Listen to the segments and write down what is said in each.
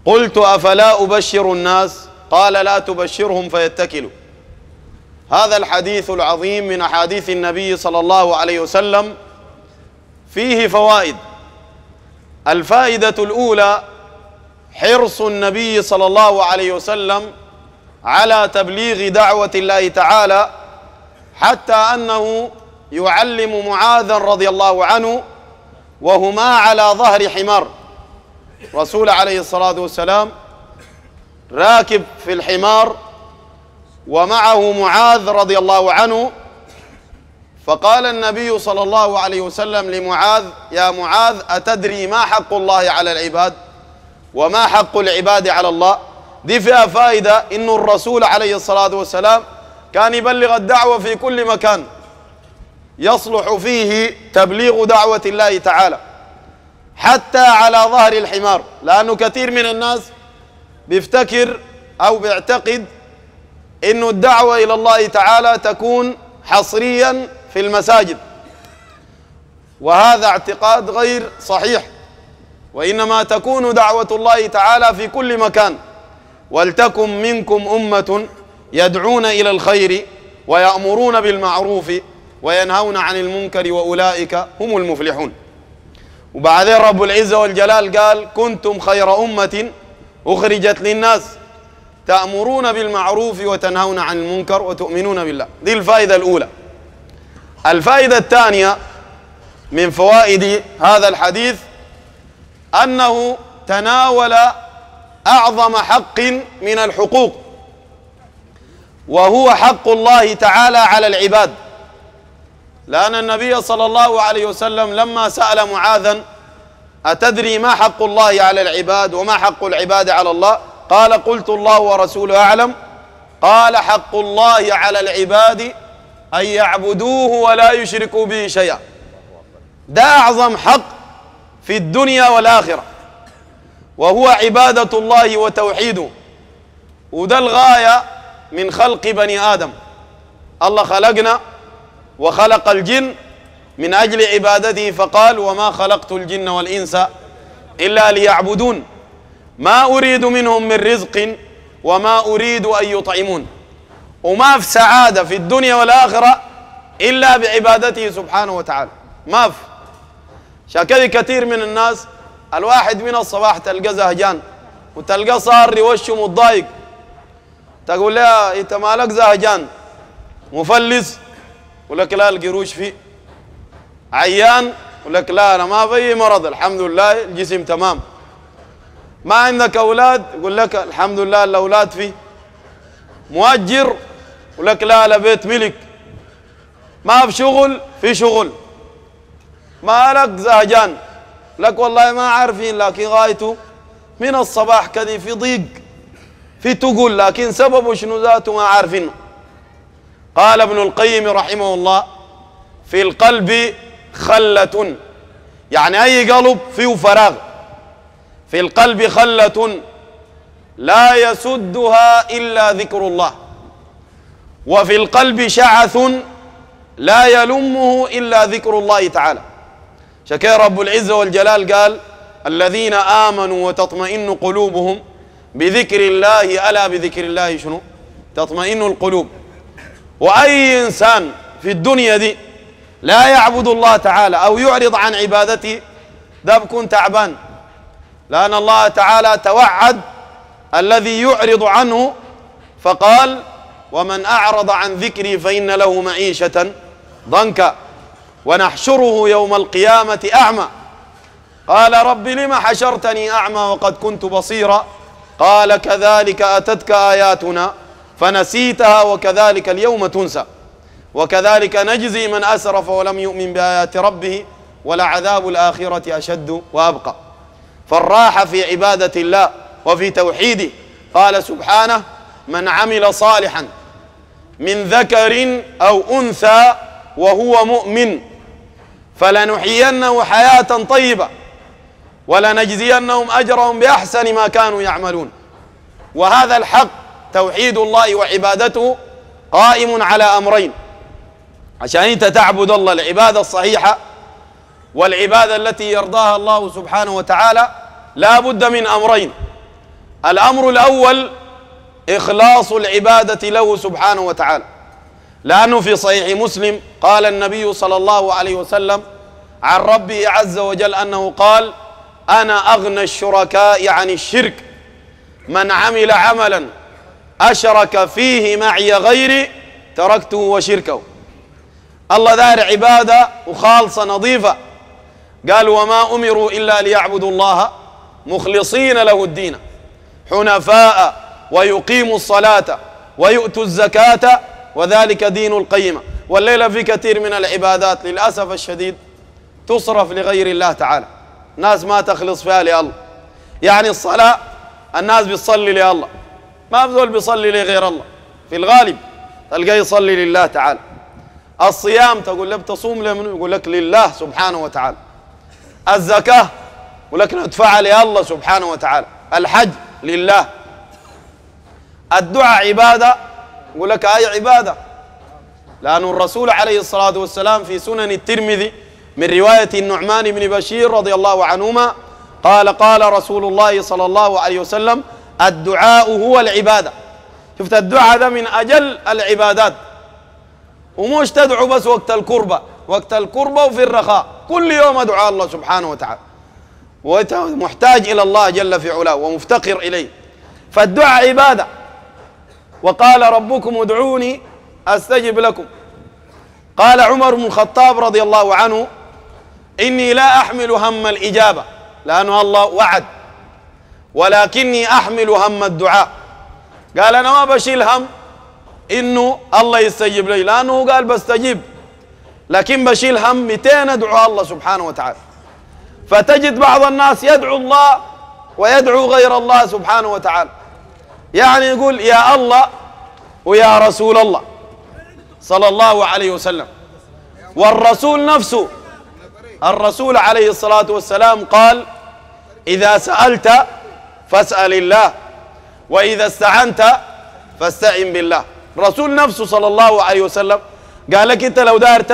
قلت أفلا أبشر الناس؟ قال لا تبشرهم فيتكلوا. هذا الحديث العظيم من أحاديث النبي صلى الله عليه وسلم فيه فوائد. الفائدة الأولى حرص النبي صلى الله عليه وسلم على تبليغ دعوة الله تعالى، حتى أنه يعلم معاذا رضي الله عنه وهما على ظهر حمار. رسول عليه الصلاة والسلام راكب في الحمار ومعه معاذ رضي الله عنه، فقال النبي صلى الله عليه وسلم لمعاذ: يا معاذ، أتدري ما حق الله على العباد وما حق العباد على الله؟ دي فيها فائدة إنه الرسول عليه الصلاة والسلام كان يبلغ الدعوة في كل مكان يصلح فيه تبليغ دعوة الله تعالى، حتى على ظهر الحمار، لأنه كثير من الناس بيفتكر أو بيعتقد إنه الدعوة إلى الله تعالى تكون حصريا في المساجد، وهذا اعتقاد غير صحيح، وإنما تكون دعوة الله تعالى في كل مكان. ولتكن منكم أمة يدعون إلى الخير ويأمرون بالمعروف وينهون عن المنكر وأولئك هم المفلحون. وبعدين رب العزة والجلال قال: كنتم خير أمة أخرجت للناس تأمرون بالمعروف وتنهون عن المنكر وتؤمنون بالله. دي الفائدة الأولى. الفائدة الثانية من فوائد هذا الحديث أنه تناول أعظم حق من الحقوق، وهو حق الله تعالى على العباد، لأن النبي صلى الله عليه وسلم لما سأل معاذا: أتدري ما حق الله على العباد وما حق العباد على الله؟ قال: قلت الله ورسوله أعلم. قال: حق الله على العباد أن يعبدوه ولا يشركوا به شيئا. ده أعظم حق في الدنيا والآخرة، وهو عبادة الله وتوحيده. وده الغاية من خلق بني آدم. الله خلقنا وخلق الجن من أجل عبادته، فقال: وما خلقت الجن والإنس إلا ليعبدون ما أريد منهم من رزق وما أريد أن يطعمون. وما في سعادة في الدنيا والآخرة إلا بعبادته سبحانه وتعالى، ما في. شكل كثير من الناس الواحد من الصباح تلقى زهجان وتلقى صار وشه متضايق، تقول له: انت مالك زهجان؟ مفلس؟ يقول لك: لا، القروش فيه. عيان؟ يقول لك: لا، انا ما في مرض الحمد لله، الجسم تمام. ما عندك اولاد؟ يقول لك: الحمد لله الاولاد فيه. مؤجر؟ يقول لك: لا، بيت ملك. ما في شغل؟ في شغل. مالك زهجان؟ لك: والله ما عارفين، لكن غايته من الصباح كذي في ضيق، في تقول، لكن سببه شنو ذاته ما عارفينه. قال ابن القيم رحمه الله: في القلب خلة، يعني أي قلب فيه فراغ. في القلب خلة لا يسدها إلا ذكر الله، وفي القلب شعث لا يلمه إلا ذكر الله تعالى. شكى رب العزة والجلال قال: الذين آمنوا وتطمئن قلوبهم بذكر الله، ألا بذكر الله شنو؟ تطمئن القلوب. وأي إنسان في الدنيا دي لا يعبد الله تعالى أو يعرض عن عبادته، ده بكون تعبان، لأن الله تعالى توعد الذي يعرض عنه، فقال: ومن أعرض عن ذكري فإن له معيشة ضنكا ونحشره يوم القيامة أعمى. قال: رب لم حشرتني أعمى وقد كنت بصيرا؟ قال: كذلك أتتك آياتنا فنسيتها وكذلك اليوم تنسى وكذلك نجزي من أسرف ولم يؤمن بآيات ربه ولعذاب الآخرة أشد وأبقى. فالراحة في عبادة الله وفي توحيده. قال سبحانه: من عمل صالحا من ذكر أو أنثى وهو مؤمن فلنحيينه حياة طيبة ولنجزينهم أجرهم بأحسن ما كانوا يعملون. وهذا الحق توحيد الله وعبادته قائم على أمرين عشان أنت تعبد الله، العبادة الصحيحة والعبادة التي يرضاها الله سبحانه وتعالى لا بد من أمرين. الأمر الأول إخلاص العبادة له سبحانه وتعالى، لأنه في صحيح مسلم قال النبي صلى الله عليه وسلم عن ربه عز وجل أنه قال: أنا أغنى الشركاء عن الشرك، من عمل عملا أشرك فيه معي غيري تركته وشركه. الله دار عبادة وخالصة نظيفة، قال: وما أمروا إلا ليعبدوا الله مخلصين له الدين حنفاء ويقيموا الصلاة ويؤتوا الزكاة وذلك دين القيمة. والليلة في كثير من العبادات للأسف الشديد تصرف لغير الله تعالى، ناس ما تخلص فيها لله. يعني الصلاة الناس بتصلي لله، ما بذول بيصلي لغير الله، في الغالب تلقاه يصلي لله تعالى. الصيام تقول له بتصوم لمن؟ يقول لك لله سبحانه وتعالى. الزكاة يقول لك ندفعها لله سبحانه وتعالى. الحج لله. الدعاء عبادة، يقول لك أي عبادة، لأن الرسول عليه الصلاة والسلام في سنن الترمذي من رواية النعمان بن بشير رضي الله عنهما قال: قال رسول الله صلى الله عليه وسلم: الدعاء هو العبادة. شفت الدعاء هذا من أجل العبادات، ومش تدعو بس وقت الكربة، وقت الكربة وفي الرخاء، كل يوم أدعو الله سبحانه وتعالى، وأنت محتاج إلى الله جل في علاه ومفتقر إليه. فالدعاء عبادة. وقال: ربكم ادعوني أستجب لكم. قال عمر بن الخطاب رضي الله عنه: إني لا أحمل هم الإجابة، لأنه الله وعد، ولكني أحمل هم الدعاء. قال: أنا ما بشيل هم إنه الله يستجيب لي، لأنه قال بستجيب، لكن بشيل هم 200 أدعو الله سبحانه وتعالى. فتجد بعض الناس يدعو الله ويدعو غير الله سبحانه وتعالى، يعني يقول يا الله ويا رسول الله صلى الله عليه وسلم. والرسول نفسه، الرسول عليه الصلاة والسلام قال: إذا سألت فاسأل الله، وإذا استعنت فاستعن بالله. الرسول نفسه صلى الله عليه وسلم قال لك أنت لو داير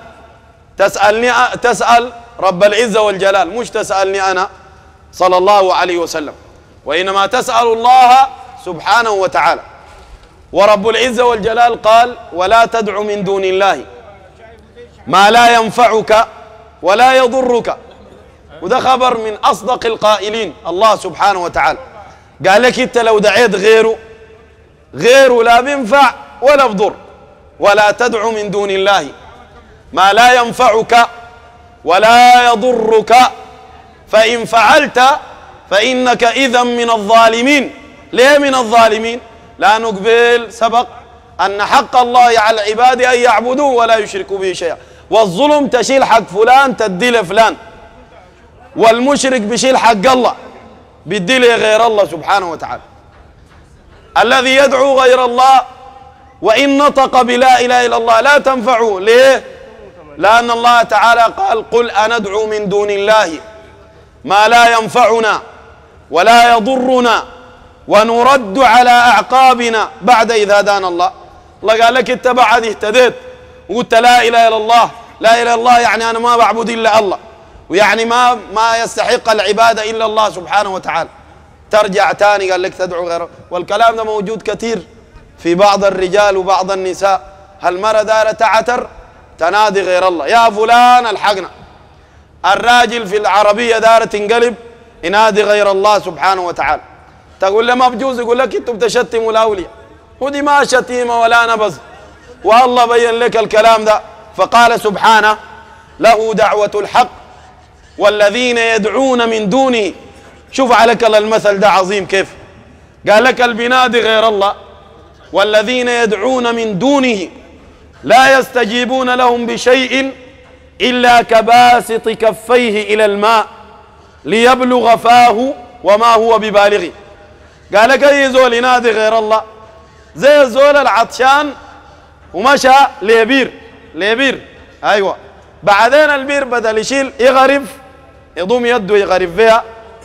تسأل رب العزة والجلال، مش تسألني أنا صلى الله عليه وسلم، وإنما تسأل الله سبحانه وتعالى. ورب العزة والجلال قال: ولا تدع من دون الله ما لا ينفعك ولا يضرك. وده خبر من أصدق القائلين، الله سبحانه وتعالى قال لك أنت لو دعيت غيره لا بينفع ولا بضر. ولا تدع من دون الله ما لا ينفعك ولا يضرك، فإن فعلت فإنك إذا من الظالمين. ليه من الظالمين؟ لأنه قبل سبق أن حق الله على العباد أن يعبدوه ولا يشركوا به شيئا، والظلم تشيل حق فلان تدي لفلان، والمشرك بيشيل حق الله بيدي لغير الله سبحانه وتعالى. الذي يدعو غير الله وإن نطق بلا إله إلا الله لا تنفعه. ليه؟ لأن الله تعالى قال: قل أندعو من دون الله ما لا ينفعنا ولا يضرنا ونرد على أعقابنا بعد إذ هدانا الله. الله قال لك أنت بعد اهتديت وقلت لا إله إلا الله، لا إله إلا الله يعني أنا ما بعبد إلا الله، ويعني ما يستحق العبادة إلا الله سبحانه وتعالى، ترجع تاني قال لك تدعو غيره. والكلام ده موجود كثير في بعض الرجال وبعض النساء. هالمرة دارة تعتر تنادي غير الله، يا فلان الحقنا. الراجل في العربية دارة تنقلب ينادي غير الله سبحانه وتعالى. تقول له ما بجوز، يقول لك انتم بتشتموا الاولياء، ودي ما شتيمه ولا نبذ، والله بين لك الكلام ده. فقال سبحانه: له دعوة الحق والذين يدعون من دونه. شوف عليك المثل ده عظيم كيف قال لك البنادي غير الله والذين يدعون من دونه لا يستجيبون لهم بشيء إلا كباسط كفيه إلى الماء ليبلغ فاه وما هو ببالغه. قال لك أي زول ينادي غير الله زي الزول العطشان ومشى لبير أيوة، بعدين البير بدل يشيل يغرف، يضم يده يغرف فيها،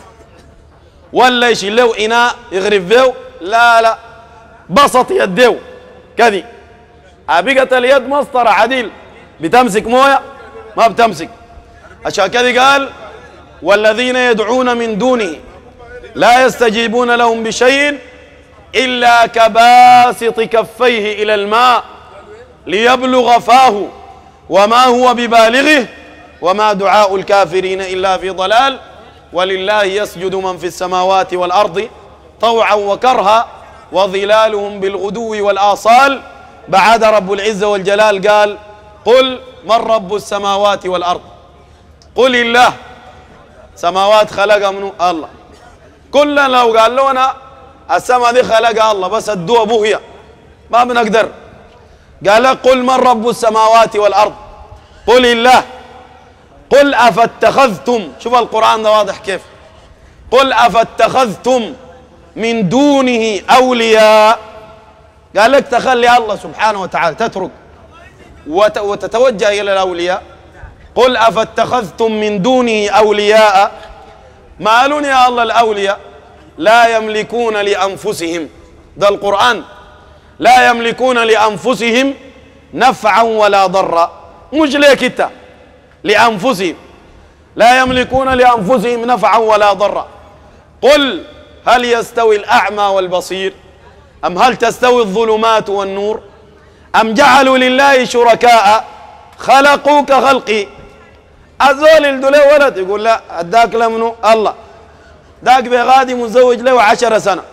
ولا يشيل له إناء يغرف فيه، لا بسط يديه كذي. بقت اليد مسطرة عديل، بتمسك مويه ما بتمسك. عشان كذا قال: والذين يدعون من دونه لا يستجيبون لهم بشيء إلا كباسط كفيه إلى الماء ليبلغ فاه وما هو ببالغه وما دعاء الكافرين إلا في ضلال ولله يسجد من في السماوات والأرض طوعا وكرها وظلالهم بالغدو والآصال. بعد رب العزة والجلال قال قل من رب السماوات والأرض؟ قل الله. سماوات خلقها منه الله. كلنا لو قال لنا السماء دي خلقها الله بس الدوا بوهية ما بنقدر. قال قل من رب السماوات والأرض؟ قل الله. قل أفاتخذتم، شوف القرآن ده واضح كيف، قل أفاتخذتم من دونه أولياء. قال لك تخلي الله سبحانه وتعالى تترك وتتوجه إلى الأولياء. قل أفاتخذتم من دونه أولياء، ما قالون يا الله الأولياء لا يملكون لأنفسهم، ده القرآن، لا يملكون لأنفسهم نفعا ولا ضرا، مش ليك انت لأنفسهم، لا يملكون لأنفسهم نفعا ولا ضرا. قل هل يستوي الأعمى والبصير أم هل تستوي الظلمات والنور أم جعلوا لله شركاء خلقوا كخلقي. الزول اللي له ولد يقول لا اداك لمنه الله، داك بغادي متزوج له 10 سنة،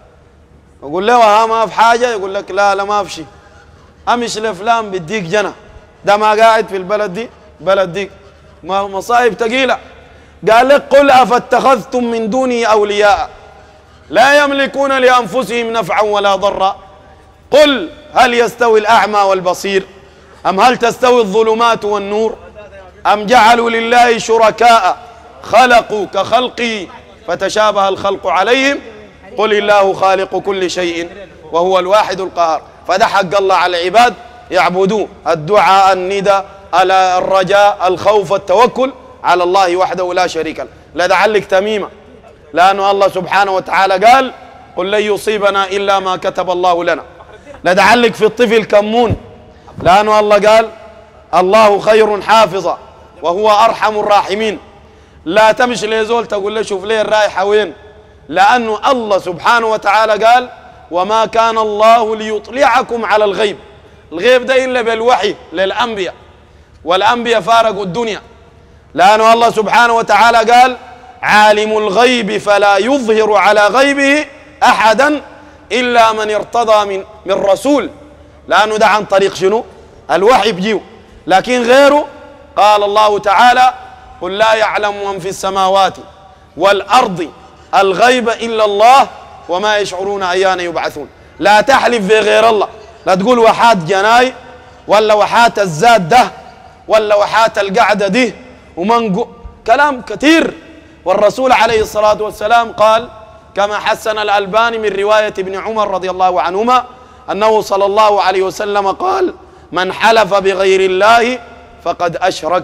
يقول له ها ما في حاجة، يقول لك لا لا ما في شيء، امش لفلان بديك جنة، ده ما قاعد في البلد دي بلد ديك، ما مصايب ثقيلة. قال لك قل أفاتخذتم من دوني أولياء لا يملكون لأنفسهم نفعا ولا ضرا. قل هل يستوي الأعمى والبصير أم هل تستوي الظلمات والنور أم جعلوا لله شركاء خلقوا كخلقي فتشابه الخلق عليهم. قل الله خالق كل شيء وهو الواحد القهار. فده حق الله على العباد يعبدوه، الدعاء، الندى، الرجاء، الخوف، التوكل على الله وحده لا شريك له. لا دعلك تميمة، لأنه الله سبحانه وتعالى قال قل لن يصيبنا إلا ما كتب الله لنا. لا دعلك في الطفل كمون، لأنه الله قال الله خير حافظا وهو أرحم الراحمين. لا تمشي ليزول تقول له شوف ليه الرايحة وين، لأنه الله سبحانه وتعالى قال وما كان الله ليطلعكم على الغيب. الغيب ده إلا بالوحي للأنبياء، والأنبياء فارقوا الدنيا، لأنه الله سبحانه وتعالى قال عالم الغيب فلا يظهر على غيبه أحدا إلا من ارتضى من رسول، لأنه ده عن طريق شنو؟ الوحي بجيو. لكن غيره قال الله تعالى قل لا يعلم من في السماوات والأرض الغيب إلا الله وما يشعرون أيان يبعثون. لا تحلف في غير الله، لا تقول وحات جناي ولا وحات الزاد ده ولا وحات القعدة دي ومن كلام كثير. والرسول عليه الصلاة والسلام قال كما حسن الألباني من رواية ابن عمر رضي الله عنهما أنه صلى الله عليه وسلم قال من حلف بغير الله فقد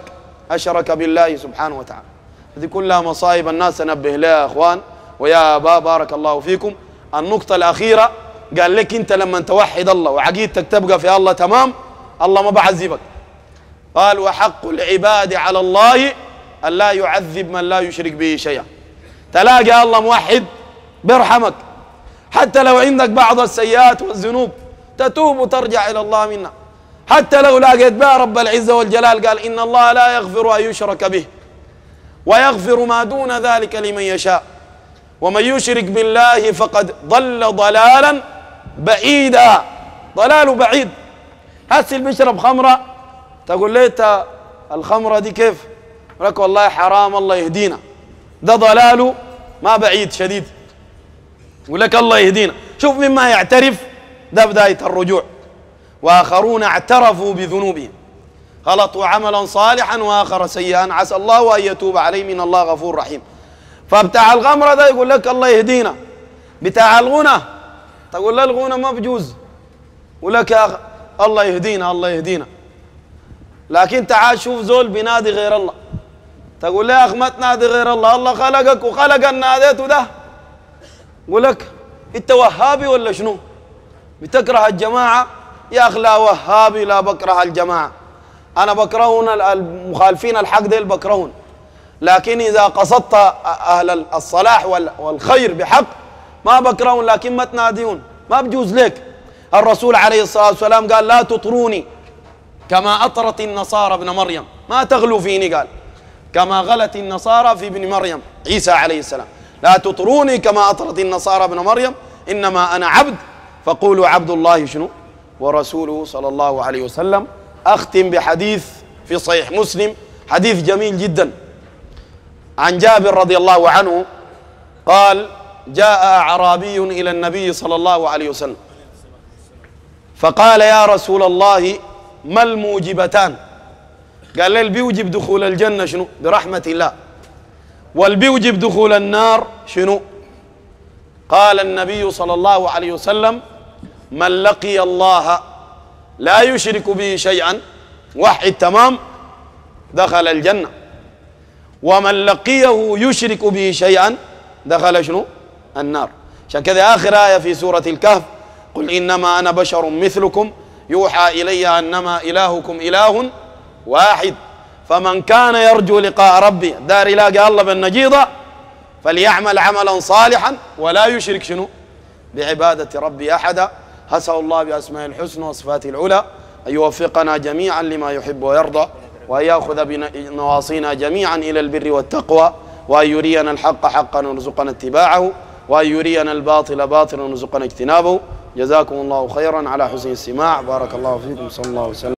أشرك بالله سبحانه وتعالى. هذه كلها مصايب الناس ننبه لها يا أخوان ويا أبا بارك الله فيكم. النقطة الأخيرة قال لك أنت لما توحد الله وعقيدتك تبقى في الله تمام، الله ما بعذبك. قال وحق العباد على الله أن لا يعذب من لا يشرك به شيئا. تلاقي الله موحد بيرحمك حتى لو عندك بعض السيئات والذنوب تتوب وترجع إلى الله منها، حتى لو لاقيت بها رب العزة والجلال قال إن الله لا يغفر أن يشرك به ويغفر ما دون ذلك لمن يشاء ومن يشرك بالله فقد ضل ضلالا بعيدا. ضلال بعيد. هسه اللي بيشرب خمرة تقول لي الخمرة دي كيف؟ لك والله حرام الله يهدينا، ده ضلاله ما بعيد شديد. يقول لك الله يهدينا. شوف مما يعترف ده بداية الرجوع. وآخرون اعترفوا بذنوبهم خلطوا عملا صالحا وآخر سيئا عسى الله أن يتوب عليه من الله غفور رحيم. فبتاع الغمرة ده يقول لك الله يهدينا. بتاع الغنى تقول له الغنى ما بجوز، يقول لك يا الله يهدينا الله يهدينا. لكن تعال شوف زول بنادي غير الله تقول له يا أخ ما تنادي غير الله، الله خلقك وخلق الناديت ده. يقول لك أنت وهابي ولا شنو؟ بتكره الجماعة؟ يا أخ لا وهابي لا بكره الجماعة، أنا بكرهون المخالفين الحق ديل بكرهون، لكن إذا قصدت أهل الصلاح والخير بحق ما بكرهون، لكن ما تناديون، ما بجوز لك. الرسول عليه الصلاة والسلام قال لا تطروني كما أطرت النصارى ابن مريم، ما تغلوا فيني، قال كما غلت النصارى في ابن مريم عيسى عليه السلام، لا تطروني كما أطرت النصارى ابن مريم، إنما أنا عبد فقولوا عبد الله شنو ورسوله صلى الله عليه وسلم. أختم بحديث في صحيح مسلم، حديث جميل جدا، عن جابر رضي الله عنه قال جاء أعرابي إلى النبي صلى الله عليه وسلم فقال يا رسول الله ما الموجبتان؟ قال لي بيوجب دخول الجنة شنو؟ برحمة الله. والبيوجب دخول النار شنو؟ قال النبي صلى الله عليه وسلم من لقي الله لا يشرك به شيئا وحد تمام دخل الجنة، ومن لقيه يشرك به شيئا دخل شنو؟ النار. عشان كذا آخر آية في سورة الكهف قل إنما أنا بشر مثلكم يوحى إلي أنما إلهكم إله واحد فمن كان يرجو لقاء ربي دار يلاقي الله بالنجيضة فليعمل عملا صالحا ولا يشرك شنو؟ بعبادة ربي أحدا. أسأل الله بأسماء الحسنى وصفاته العلى أن يوفقنا جميعا لما يحب ويرضى، وأن يأخذ بنواصينا جميعا إلى البر والتقوى، وأن يرينا الحق حقا ونرزقنا اتباعه، وأن يرينا الباطل باطلا ونرزقنا اجتنابه. جزاكم الله خيرا على حسن الاستماع، بارك الله فيكم، صلى الله وسلم.